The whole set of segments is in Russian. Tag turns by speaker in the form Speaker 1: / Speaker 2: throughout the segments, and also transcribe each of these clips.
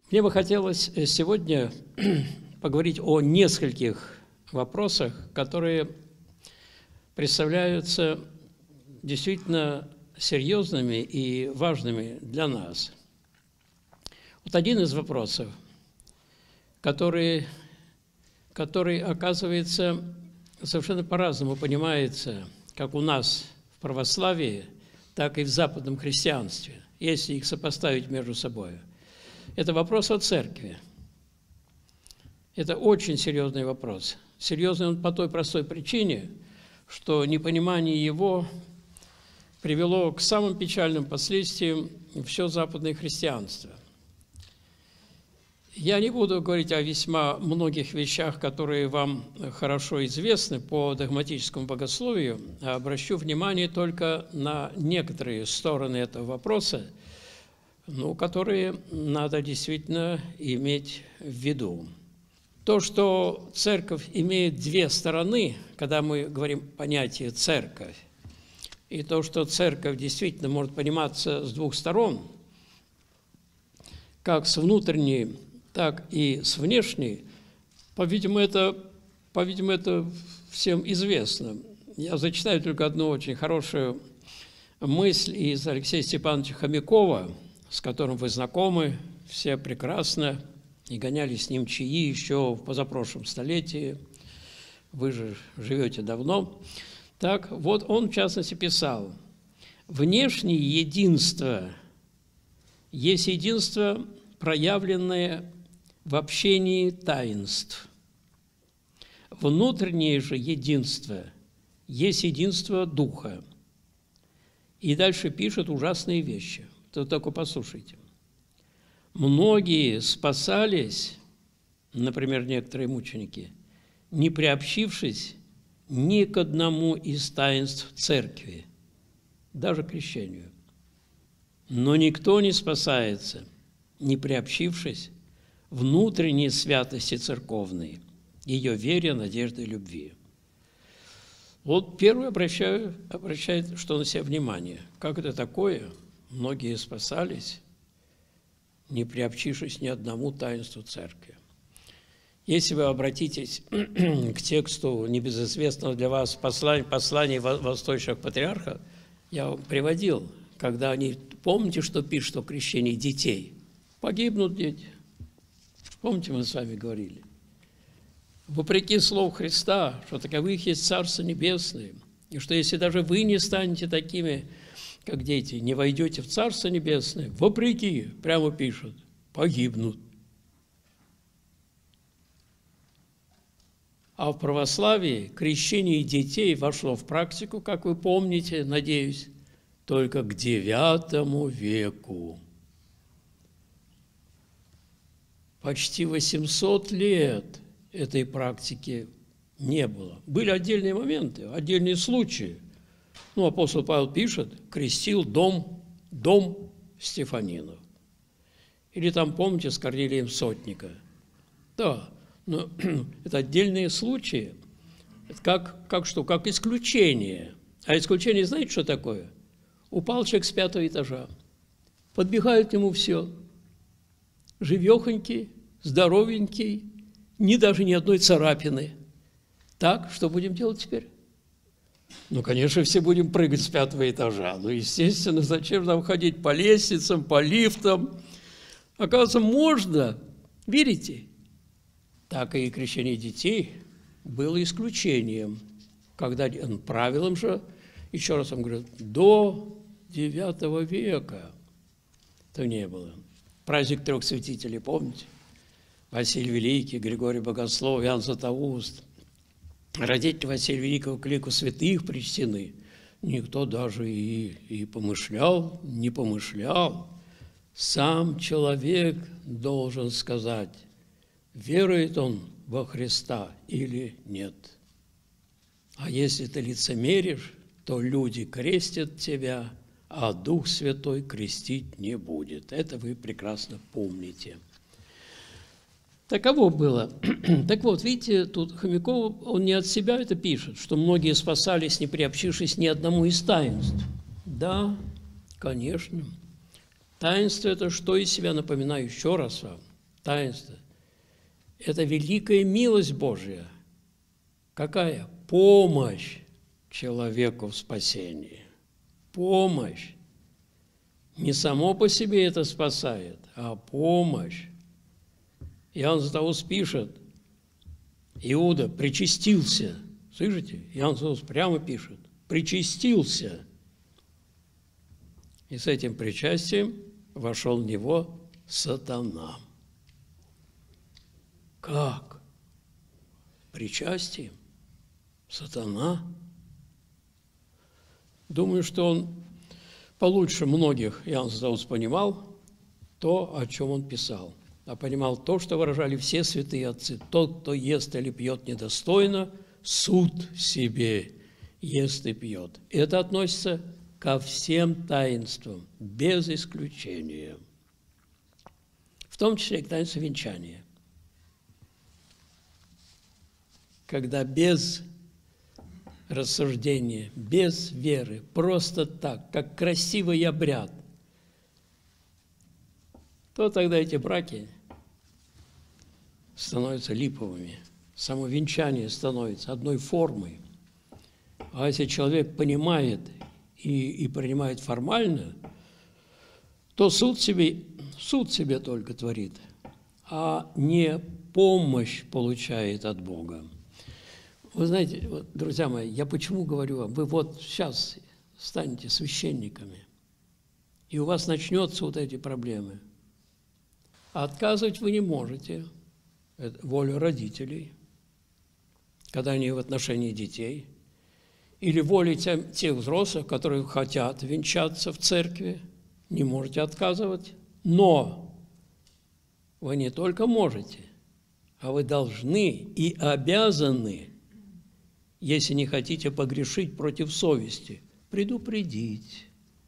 Speaker 1: Мне бы хотелось сегодня поговорить о нескольких вопросах, которые представляются действительно серьезными и важными для нас. Вот один из вопросов, который оказывается, совершенно по-разному понимается, как у нас в православии, так и в западном христианстве, если их сопоставить между собой. Это вопрос о церкви. Это очень серьезный вопрос. Серьезный он по той простой причине, что непонимание его привело к самым печальным последствиям все западное христианство. Я не буду говорить о весьма многих вещах, которые вам хорошо известны по догматическому богословию, а обращу внимание только на некоторые стороны этого вопроса, которые надо действительно иметь в виду. То, что церковь имеет две стороны, когда мы говорим понятие «церковь», и то, что церковь действительно может пониматься с двух сторон, как с внутренней, так и с внешней, по-видимому, это всем известно. Я зачитаю только одну очень хорошую мысль из Алексея Степановича Хомякова, с которым вы знакомы, все прекрасно, и гоняли с ним чаи еще в позапрошлом столетии. Вы же живете давно. Так, вот он, в частности, писал: «Внешнее единство есть единство, проявленное в общении таинств. Внутреннее же единство есть единство Духа». И дальше пишет ужасные вещи. То только послушайте. «Многие спасались, например, некоторые мученики, не приобщившись ни к одному из таинств церкви, даже к крещению. Но никто не спасается, не приобщившись внутренней святости церковной, ее вере, надежде и любви». Вот первый обращает что на себя внимание. Как это такое? Многие спасались, не приобщившись ни одному таинству церкви. Если вы обратитесь к тексту небезызвестного для вас послания восточных патриархов, я вам приводил, когда они, помните, что пишут о крещении детей? Погибнут дети. Помните, мы с вами говорили? Вопреки слову Христа, что таковых есть Царство Небесное, и что если даже вы не станете такими, как дети, не войдете в Царство Небесное, вопреки, прямо пишут, погибнут. А в православии крещение детей вошло в практику, как вы помните, надеюсь, только к IX веку. Почти 800 лет этой практики не было. Были отдельные моменты, отдельные случаи. Апостол Павел пишет: крестил дом Стефанинов. Или там, помните, с Корнилием Сотника. Да, но это отдельные случаи. Это как исключение. А исключение, знаете, что такое? Упал человек с 5-го этажа. Подбегают к нему все. Живехонький, здоровенький, даже ни одной царапины. Так, что будем делать теперь? Конечно, все будем прыгать с 5-го этажа. Естественно, зачем нам ходить по лестницам, по лифтам? Оказывается, можно. Верите? Так и крещение детей было исключением. Когда правилом же, еще раз вам говорю, до IX века то не было. Праздник 3 святителей, помните? Василий Великий, Григорий Богослов, Иоанн Златоуст. Родители Василия Великого к лику святых причтены. Никто даже и не помышлял. Сам человек должен сказать, верует он во Христа или нет. А если ты лицемеришь, то люди крестят тебя, а Дух Святой крестить не будет. Это вы прекрасно помните. Таково было. Так вот, видите, тут Хомяков, он не от себя это пишет, что многие спасались, не приобщившись ни одному из таинств. Да, конечно. Таинство – это что из себя, напоминаю еще раз вам, Таинство – это великая милость Божья. Какая? Помощь человеку в спасении. Помощь. Не само по себе это спасает, а помощь. Иоанн Златоуст пишет, Иуда причастился. Слышите? Иоанн Златоуст прямо пишет. Причастился. И с этим причастием вошел в него сатана. Как? Причастием? Сатана? Думаю, что он получше многих, Иоанн Златоуст, понимал то, о чем он писал. А понимал то, что выражали все святые отцы. Тот, кто ест или пьет недостойно, суд себе ест и пьет. Это относится ко всем таинствам, без исключения. В том числе и к таинству венчания. Когда без рассуждения, без веры, просто так, как красивый обряд, то тогда эти браки становятся липовыми. Само венчание становится одной формой. А если человек понимает и принимает формально, то суд себе только творит, а не помощь получает от Бога. Вы знаете, вот, друзья мои, я почему говорю вам, вы вот сейчас станете священниками, и у вас начнутся вот эти проблемы. А отказывать вы не можете. Это воля родителей, когда они в отношении детей, или воля тех взрослых, которые хотят венчаться в церкви, не можете отказывать. Но вы не только можете, а вы должны и обязаны, если не хотите погрешить против совести, предупредить.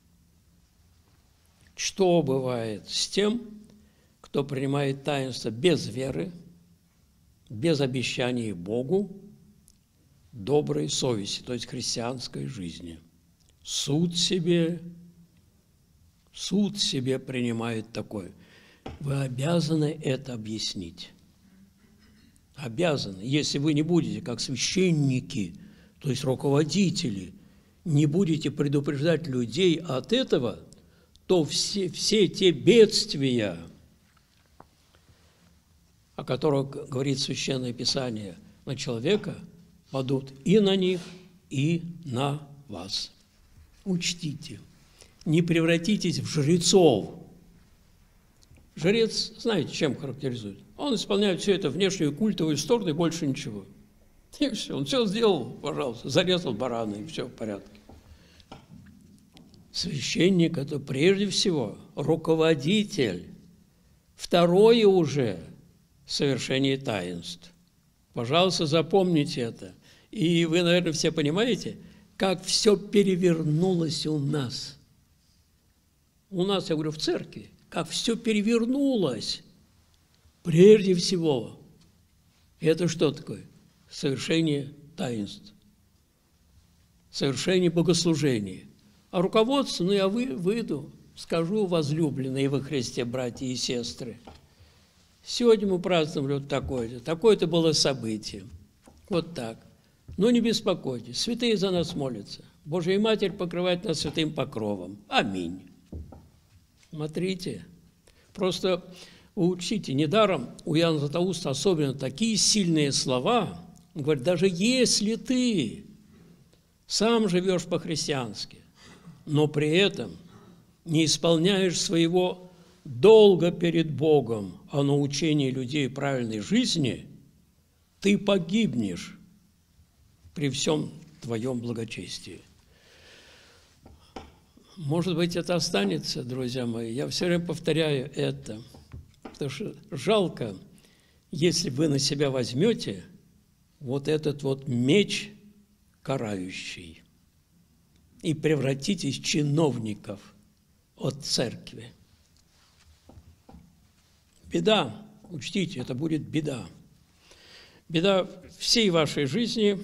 Speaker 1: Что бывает с тем, кто принимает таинство без веры, без обещаний Богу, доброй совести, то есть христианской жизни? Суд себе принимает такое. Вы обязаны это объяснить. Обязаны. Если вы не будете, как священники, то есть руководители, не будете предупреждать людей от этого, то все те бедствия, о которых говорит Священное Писание, на человека, падут и на них, и на вас. Учтите, не превратитесь в жрецов. Жрец, знаете, чем характеризует? Он исполняет все это внешнюю культовую сторону и больше ничего. И все, он все сделал, пожалуйста, зарезал барана, и все в порядке. Священник – это прежде всего руководитель. Второе уже – совершение таинств. Пожалуйста, запомните это. И вы, наверное, все понимаете, как все перевернулось у нас. У нас, я говорю, в церкви, как все перевернулось. Прежде всего, это что такое? Совершение таинств. Совершение богослужения. А руководство, я выйду, скажу, возлюбленные во Христе, братья и сестры. Сегодня мы праздновали вот такое-то было событие. Вот так. Но не беспокойтесь, святые за нас молятся. Божья Матерь покрывает нас святым покровом. Аминь. Смотрите, просто учите, недаром у Иоанна Златоуста особенно такие сильные слова. Он говорит, даже если ты сам живешь по-христиански, но при этом не исполняешь своего долга перед Богом о научении людей правильной жизни, ты погибнешь при всем твоем благочестии. Может быть, это останется, друзья мои. Я все время повторяю это, потому что жалко, если вы на себя возьмете вот этот вот меч карающий и превратитесь в чиновников от церкви. Беда, учтите, это будет беда. Беда всей вашей жизни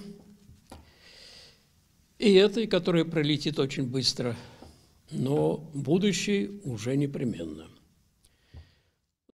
Speaker 1: и этой, которая пролетит очень быстро, но будущее уже непременно.